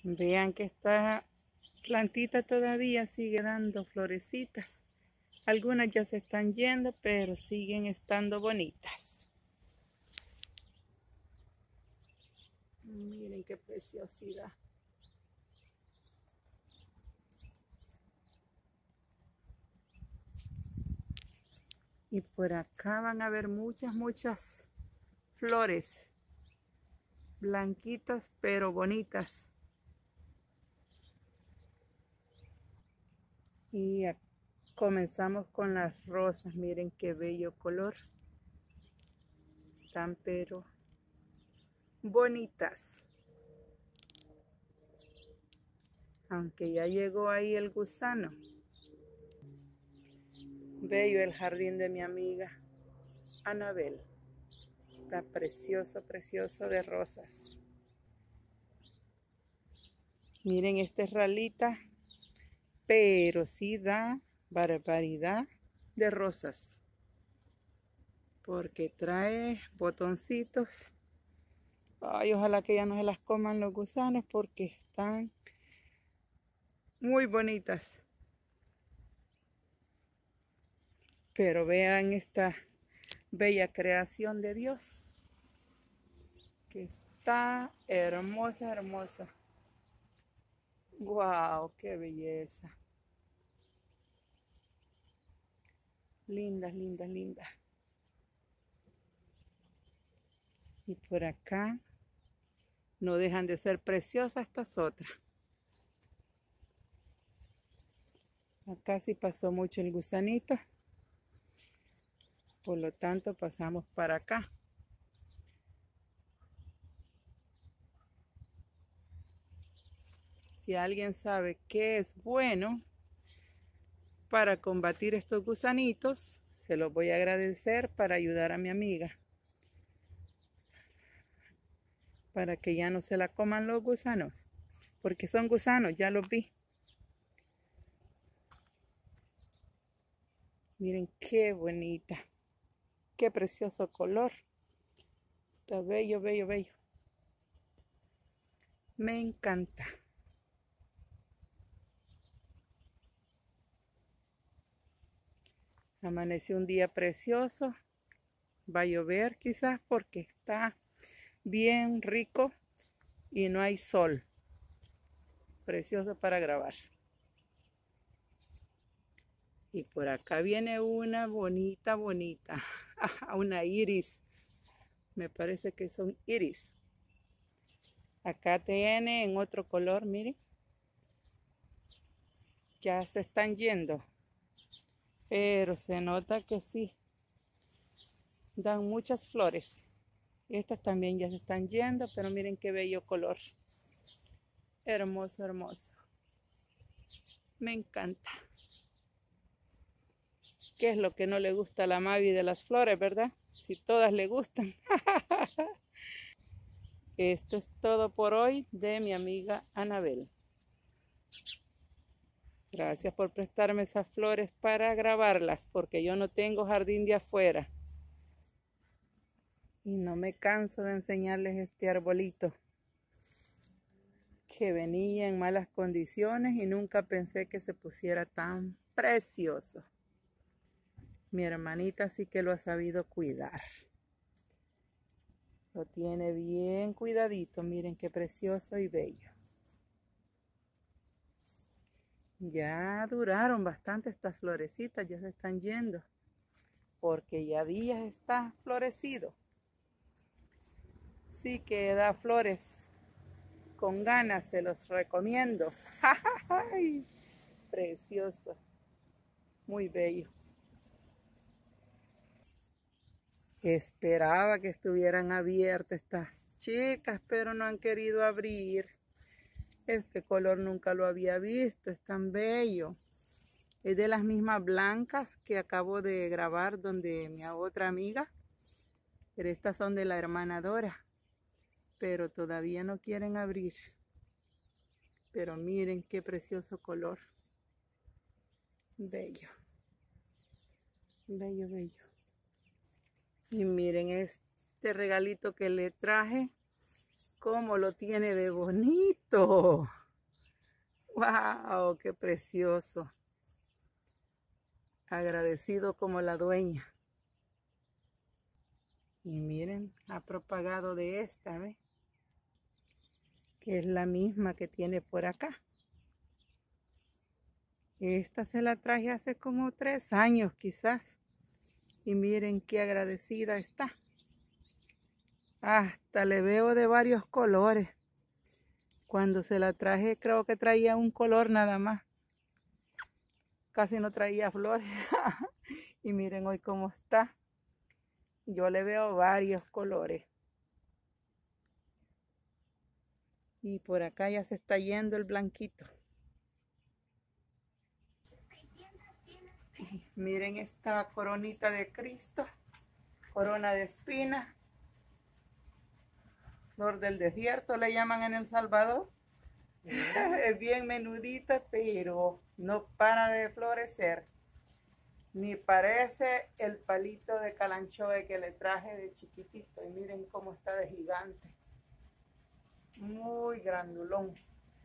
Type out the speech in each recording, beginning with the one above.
Vean que esta plantita todavía sigue dando florecitas. Algunas ya se están yendo, pero siguen estando bonitas. Miren qué preciosidad. Y por acá van a ver muchas flores. Blanquitas, pero bonitas. Y comenzamos con las rosas. Miren qué bello color. Están pero bonitas. Aunque ya llegó ahí el gusano. Bello el jardín de mi amiga Anabel. Está precioso, precioso de rosas. Miren, este es ralita, pero sí da barbaridad de rosas. Porque trae botoncitos. Ay, ojalá que ya no se las coman los gusanos porque están muy bonitas. Pero vean esta bella creación de Dios. Que está hermosa, hermosa. ¡Wow! ¡Qué belleza! Lindas, lindas, lindas. Y por acá no dejan de ser preciosas estas otras. Acá sí pasó mucho el gusanito. Por lo tanto pasamos para acá. Si alguien sabe qué es bueno para combatir estos gusanitos, se los voy a agradecer para ayudar a mi amiga. Para que ya no se la coman los gusanos. Porque son gusanos, ya los vi. Miren qué bonita. Qué precioso color. Está bello, bello, bello. Me encanta. Amaneció un día precioso. Va a llover quizás porque está bien rico y no hay sol. Precioso para grabar. Y por acá viene una bonita, bonita. Una iris. Me parece que son iris. Acá tiene en otro color, miren. Ya se están yendo. Pero se nota que sí. Dan muchas flores. Estas también ya se están yendo, pero miren qué bello color. Hermoso, hermoso. Me encanta. ¿Qué es lo que no le gusta a la Mavi de las flores, verdad? Si todas le gustan. Esto es todo por hoy de mi amiga Anabel. Gracias por prestarme esas flores para grabarlas, porque yo no tengo jardín de afuera. Y no me canso de enseñarles este arbolito que venía en malas condiciones y nunca pensé que se pusiera tan precioso. Mi hermanita sí que lo ha sabido cuidar. Lo tiene bien cuidadito. Miren qué precioso y bello. Ya duraron bastante estas florecitas. Ya se están yendo. Porque ya días está florecido. Sí que da flores con ganas. Se los recomiendo. ¡Ay! Precioso. Muy bello. Esperaba que estuvieran abiertas estas chicas, pero no han querido abrir. Este color nunca lo había visto, es tan bello. Es de las mismas blancas que acabo de grabar donde mi otra amiga. Pero estas son de la hermana Dora. Pero todavía no quieren abrir. Pero miren qué precioso color. Bello. Bello, bello. Y miren este regalito que le traje cómo lo tiene de bonito. ¡Wow! ¡Qué precioso! Agradecido como la dueña. Y miren, ha propagado de esta, ¿ves? Que es la misma que tiene por acá. Esta se la traje hace como 3 años quizás. Y miren qué agradecida está. Hasta le veo de varios colores. Cuando se la traje creo que traía un color nada más. Casi no traía flores. Y miren hoy cómo está. Yo le veo varios colores. Y por acá ya se está yendo el blanquito. Y miren esta coronita de Cristo. Corona de espinas. Flor del desierto le llaman en El Salvador. Es bien menudita, pero no para de florecer. Ni parece el palito de calanchoe que le traje de chiquitito. Y miren cómo está de gigante. Muy grandulón.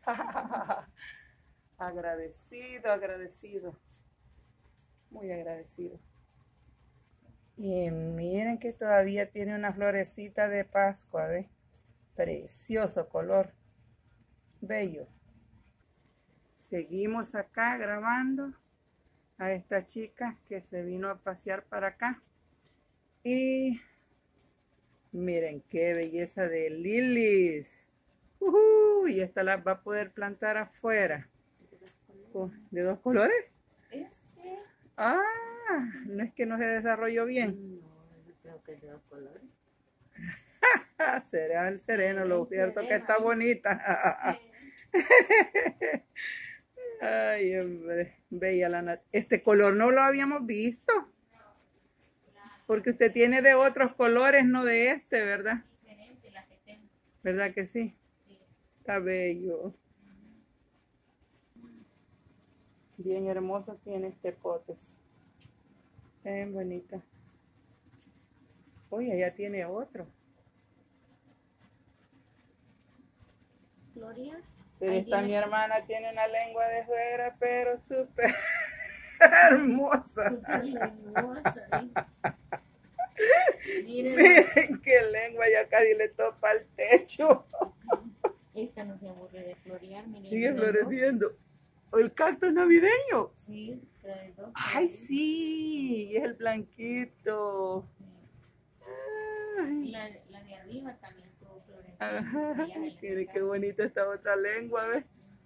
Agradecido, agradecido. Muy agradecido. Y miren que todavía tiene una florecita de Pascua, ¿ves? Precioso color. Bello. Seguimos acá grabando a esta chica que se vino a pasear para acá. Y miren qué belleza de lilies. Y esta la va a poder plantar afuera. ¿De 2 colores? Ah, no es que no se desarrolló bien. No, creo que de 2 colores. Será el sereno, lo cierto que está bonita. Ay, hombre, bella la este color no lo habíamos visto. Porque usted tiene de otros colores, no de este, ¿verdad? Diferente la que tengo. ¿Verdad que sí? Sí. Está bello. Bien hermoso tiene este potes. Bien bonita. Oye, ya tiene otro. Gloria. Pero Ahí esta viene mi su- hermana tiene una lengua de suegra, pero súper hermosa. Súper hermosa, ¿sí? Miren, Miren qué lengua, ya casi le topa el techo. esta no se aburre de florear. Miren, Sigue trae 2. floreciendo. El cactus navideño. Sí, trae 2. Ay, sí, es el blanquito. Ay. La de arriba también tuvo floreciendo. Ajá, Allá en mire la qué bonita esta otra lengua, ¿ves?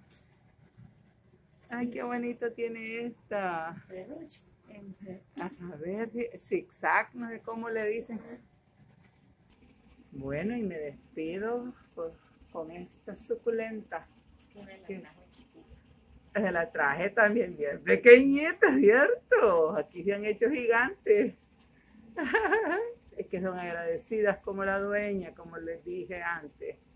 Ay, qué bonito tiene esta. Ferrucho. A ver, zigzag, no sé cómo le dicen. Bueno, y me despido con esta suculenta. Que me la ¿Qué? trajo chiquita. Se la traje también bien pequeñita, ¿cierto? Aquí se han hecho gigantes. Es que son agradecidas como la dueña, como les dije antes.